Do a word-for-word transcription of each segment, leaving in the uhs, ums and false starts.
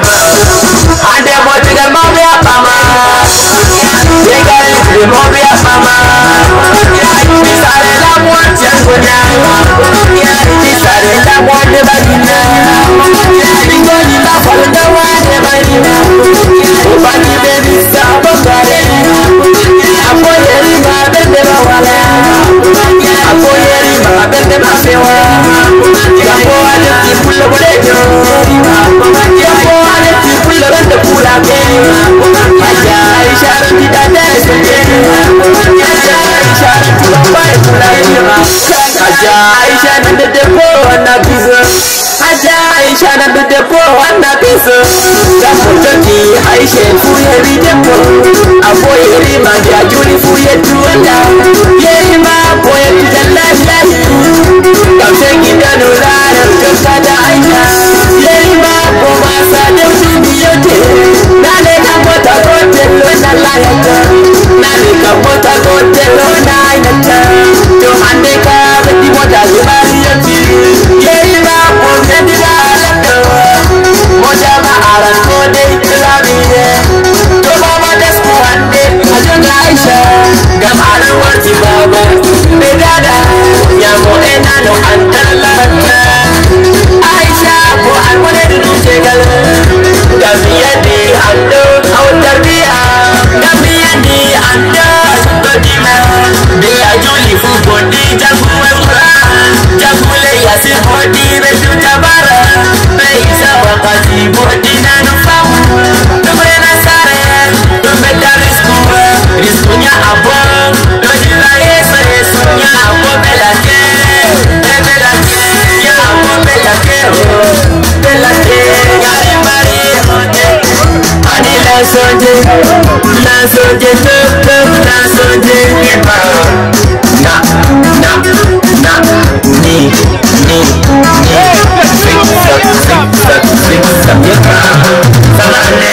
Ande mo tiga mo biya mama. Tiga ni mo biya mama. Isare la mo tiangonya. Isare la mo de bagina. Ingo ni la falda wa de bagina. Ubani baby sa bongare. Apo yeri ma bende ba wala. Apo yeri ma bende ba sewa. Apo ale ti pulo bolejo. Apo ale ti pulo bende pula ke. Aja ishara ti dade suje. Aja ishara ti bambai pula ke. Aja ishara de depo wana bizo. Aja ishara de depo wana bizo. Japo toki aishe fuye bi depo. Apo yeri ma dia juli fuye tuanda. Yeri ma apo yeri jalahi lahi. Kamseki danu lara mjokada aisha. Yeri ma apo masa demsudi yote. Nane kamota kote lona layata. Nane kamota kote lona ayata. Johande ka beti moja zubari yote. Yeri ma apo mjedi ma alata. Moja ma aran kode itilamiye. Toba ma desku hande ajonga aisha. Gamara wati baba bedada. Nyamo enano antalata. Aisha po alwane dunu segala. Gamiya di ando autarbiya. Gamiya di ando sudodima. Dia juli fu bodi jagu webra. Jagu le yasi bodi besu tabara. Beisa wakati bodi nanu famu. Tumre nasare. Tumre darisku. Riskunya abang. Dojila yesa yesunya abang belake. Belake. Ya abang belake. Belake. Yari mari hote. Ani lansonje. Lansonje tuk tuk. Lansonje. Na. Na. Na. Ni. Ni. Ni. Sik sak. Sik sak. Sik sak. Salane.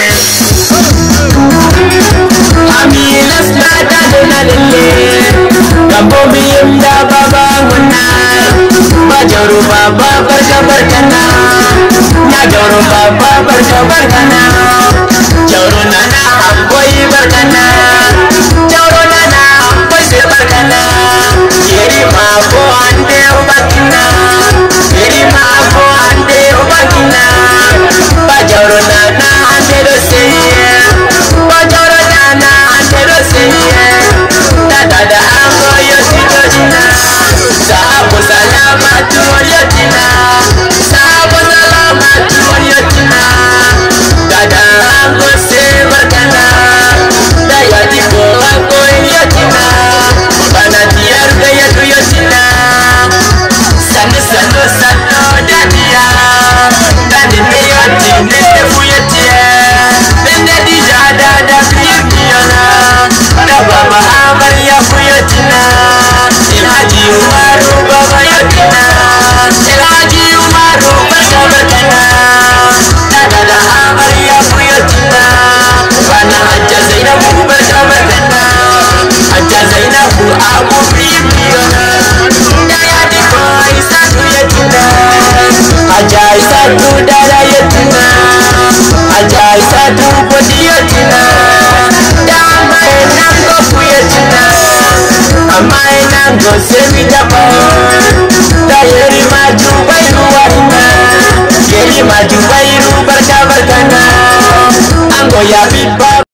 Amilas nada dona lele. Kambo biyum da baba nguna. Bajoru baba berja berkana. Nyajoru baba berja berkana. Joru nana amboi berkana. Joru nana amboi se berkana. Yeri mabo ande ubakina. Yeri mabo ande ubakina. Bajoru nana ande doseye. Bajoru nana ande doseye. Dada da ambo yosito jina. Sahabu salama tuyotina. Sahabu salama tuyotina. Dada ambo se berkana. Daya dibo ambo yotina. Bana tiar gaya tuyotina. Sanu sanu sanu dadia. Dadi meyoti nete fuyotia. Nende dijada da fiyotiyona. Da baba amar ya fuyotina. Ilhaji Umaru baba yotina. Ilhaji Umaru basa berkana. Dada da amar ya fuyotina. Bana Haja Zainabu basa berkana. Haja Zainabu abu fiyotiyona. Daya di boy satu yotina. Haja satu dada yotina. Haja satu bodi yotina. Damai nango fuyotina. Amai nango sevi japa. Dayeri maju bairu warina. Yeri maju bairu berka berkana. Anggo ya bibab.